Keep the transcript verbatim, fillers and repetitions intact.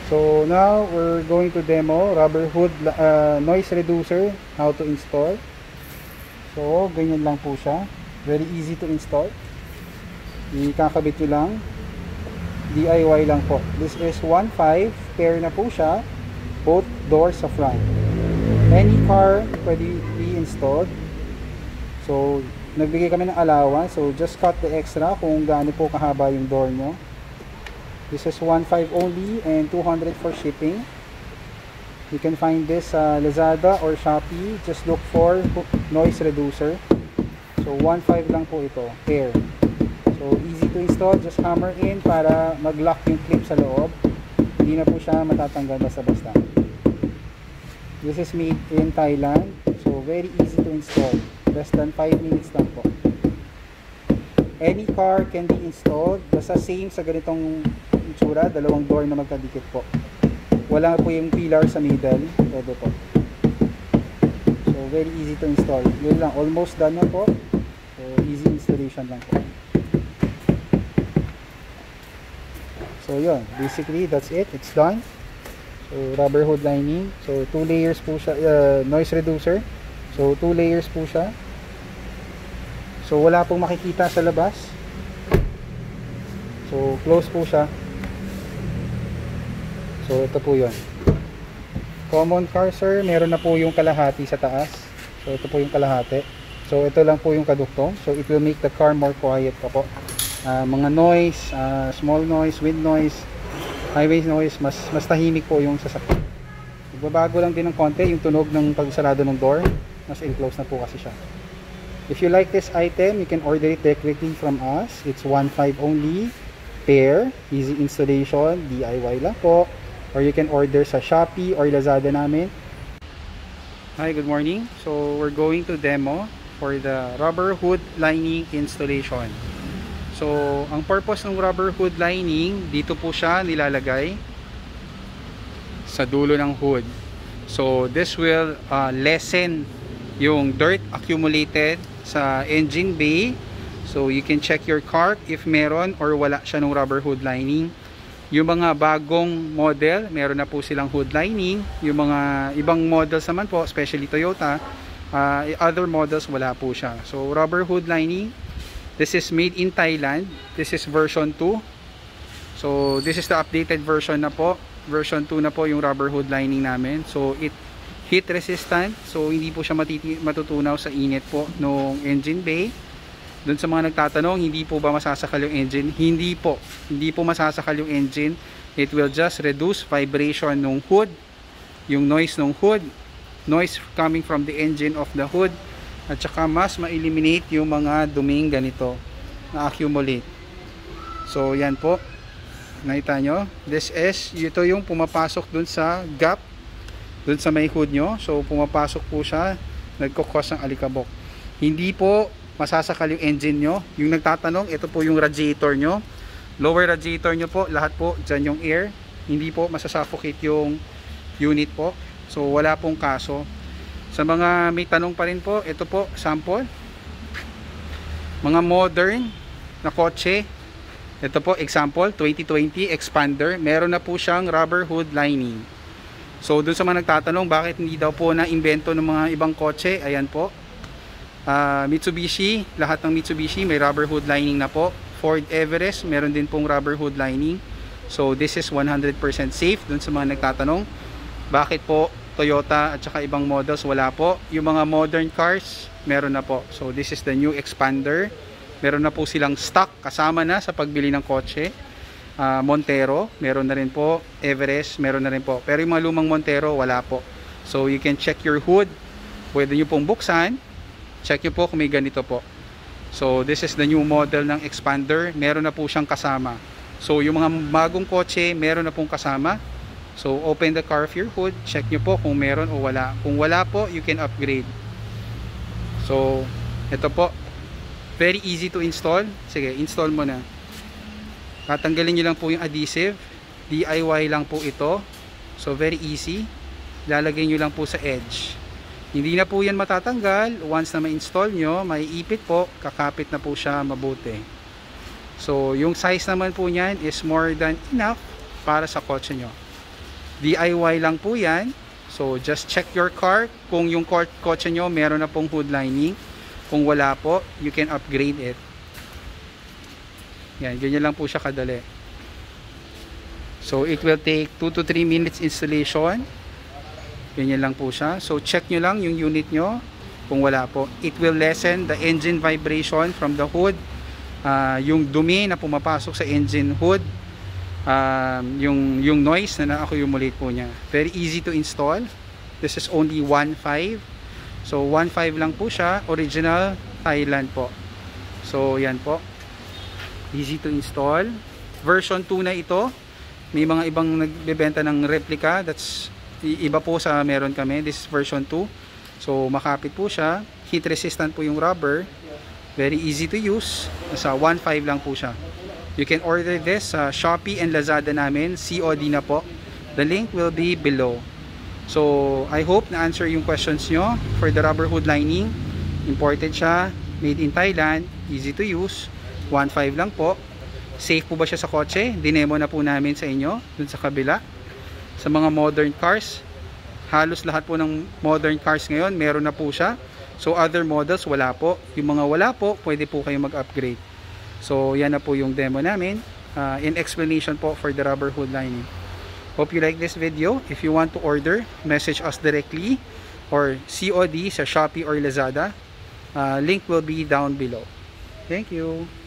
So now we're going to demo rubber hood uh, noise reducer, how to install. So ganyan lang po siya, very easy to install. Ikakabit nyo lang, D I Y lang po. This is one point five, pair na po siya, both doors sa front. Any car pwede i-install. So nagbigay kami ng allowance, so just cut the extra kung gaano po kahaba yung door nyo. This is one point five only and two hundred for shipping. You can find this sa uh, Lazada or Shopee. Just look for noise reducer. So one point five lang po ito, pair. So easy to install, just hammer in para mag-lock yung clip sa loob. Hindi na po siya matatanggal basta-basta. This is made in Thailand. So very easy to install. Less than five minutes lang po. Any car can be installed. Basta same sa ganitong itsura, dalawang door na magkadikit po. Wala po yung pillar sa middle. Pwede po. So very easy to install. Yun lang, almost done na po. So easy installation lang po. So yun, basically that's it. It's done. So rubber hood lining. So two layers po siya, uh, noise reducer. So two layers po siya. So wala pong makikita sa labas. So close po siya. So ito po yun. Common car sir, meron na po yung kalahati sa taas. So ito po yung kalahati. So ito lang po yung kadugtong. So it will make the car more quiet pa po. Uh, mga noise, uh, small noise, wind noise, highway noise, mas, mas tahimik po yung sasakyan. Magbabago lang din ng konti yung tunog ng pagsarado ng door. Mas enclosed na po kasi siya. If you like this item, you can order it directly from us. It's one point five only, pair, easy installation, D I Y lang po. Or you can order sa Shopee or Lazada namin. Hi, good morning. So we're going to demo for the rubber hood lining installation. So ang purpose ng rubber hood lining, dito po siya nilalagay sa dulo ng hood. So this will uh, lessen yung dirt accumulated sa engine bay. So you can check your car if meron or wala siya ng rubber hood lining. Yung mga bagong model, meron na po silang hood lining. Yung mga ibang models naman po, especially Toyota, uh, other models wala po siya. So rubber hood lining, this is made in Thailand. This is version two. So this is the updated version na po. Version two na po yung rubber hood lining namin. So it heat resistant, so hindi po siya matiti matutunaw sa init po ng engine bay. Doon sa mga nagtatanong, hindi po ba masasakal yung engine? Hindi po. Hindi po masasakal yung engine. It will just reduce vibration ng hood, yung noise ng hood, noise coming from the engine of the hood, at saka mas ma-eliminate yung mga duming ganito na accumulate. So yan po. Nakita nyo? This is, ito yung pumapasok dun sa gap dun sa may hood nyo. So pumapasok po siya, nagkukos ng alikabok. Hindi po masasakal yung engine nyo. Yung nagtatanong, ito po yung radiator nyo, lower radiator nyo po, lahat po dyan yung air, hindi po masasuffocate yung unit po. So wala pong kaso. Sa mga may tanong pa rin po, ito po sample, mga modern na kotse. Ito po example, twenty twenty Expander, meron na po siyang rubber hood lining. So dun sa mga nagtatanong bakit hindi daw po na invento ng mga ibang kotse, ayan po. Uh, Mitsubishi, lahat ng Mitsubishi may rubber hood lining na po. Ford Everest, meron din pong rubber hood lining. So this is one hundred percent safe. Dun sa mga nagtatanong bakit po Toyota at saka ibang models wala po. Yung mga modern cars, meron na po. So this is the new Expander. Meron na po silang stock kasama na sa pagbili ng kotse. uh, Montero, meron na rin po. Everest, meron na rin po. Pero yung mga lumang Montero, wala po. So you can check your hood. Pwede nyo pong buksan. Check nyo po kung may ganito po. So this is the new model ng Expander. Meron na po siyang kasama. So yung mga bagong kotse, meron na pong kasama. So open the car of your hood. Check nyo po kung meron o wala. Kung wala po, you can upgrade. So ito po, very easy to install. Sige, install mo na. Tatanggalin nyo lang po yung adhesive. D I Y lang po ito. So very easy. Lalagay nyo lang po sa edge. Hindi na po yan matatanggal. Once na ma-install nyo, maiipit po, kakapit na po siya mabuti. So yung size naman po niyan is more than enough para sa kotse nyo. D I Y lang po yan. So just check your car kung yung kotse nyo meron na pong hood lining. Kung wala po, you can upgrade it. Yan, ganyan lang po siya kadali. So it will take two to three minutes installation. Ganyan lang po siya. So check nyo lang yung unit nyo. Kung wala po, it will lessen the engine vibration from the hood. Uh, yung dumi na pumapasok sa engine hood. Um, yung, yung noise na na-accumulate po niya. Very easy to install. This is only one point five. So one point five lang po siya. Original Thailand po. So yan po. Easy to install. Version two na ito. May mga ibang nagbebenta ng replica. That's iba po sa meron kami. This is version two. So makapit po siya. Heat resistant po yung rubber. Very easy to use. Nasa one point five lang po siya. You can order this sa Shopee and Lazada namin. C O D na po. The link will be below. So I hope na answer yung questions nyo for the rubber hood lining. Imported siya. Made in Thailand. Easy to use. one point five lang po. Safe po ba siya sa kotse? Dinemo na po namin sa inyo. Dun sa kabila. Sa mga modern cars. Halos lahat po ng modern cars ngayon meron na po siya. So other models wala po. Yung mga wala po, pwede po kayo mag-upgrade. So yan na po yung demo namin. Uh, in explanation po for the rubber hood lining. Hope you like this video. If you want to order, message us directly or C O D sa Shopee or Lazada. Uh, link will be down below. Thank you.